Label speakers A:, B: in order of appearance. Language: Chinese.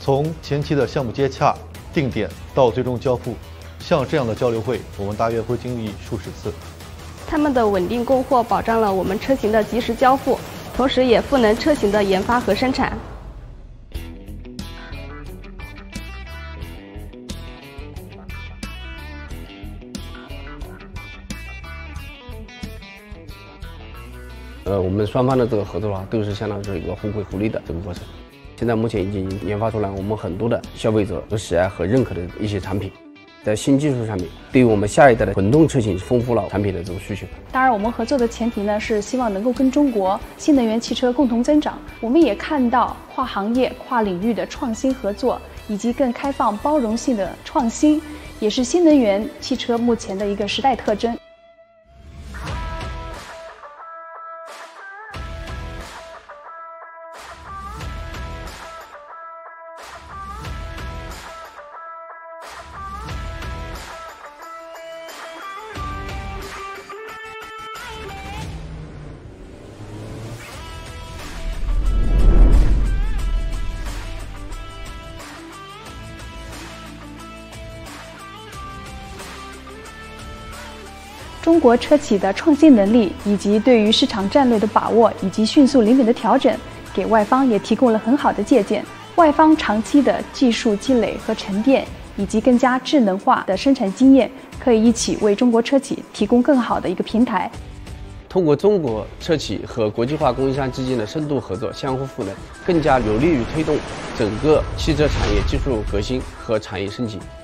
A: 从前期的项目接洽、定点到最终交付，像这样的交流会，我们大约会经历数十次。
B: 他们的稳定供货保障了我们车型的及时交付，同时也赋能车型的研发和生产。
C: 我们双方的这个合作的话，都是相当于是一个互惠互利的这个过程。现在目前已经研发出来我们很多的消费者都喜爱和认可的一些产品，在新技术上面，对于我们下一代的混动车型丰富了产品的这种需求。
D: 当然，我们合作的前提呢是希望能够跟中国新能源汽车共同增长。我们也看到跨行业、跨领域的创新合作，以及更开放、包容性的创新，也是新能源汽车目前的一个时代特征。中国车企的创新能力，以及对于市场战略的把握，以及迅速灵敏的调整，给外方也提供了很好的借鉴。外方长期的技术积累和沉淀，以及更加智能化的生产经验，可以一起为中国车企提供更好的一个平台。
C: 通过中国车企和国际化供应商之间的深度合作，相互赋能，更加有利于推动整个汽车产业技术革新和产业升级。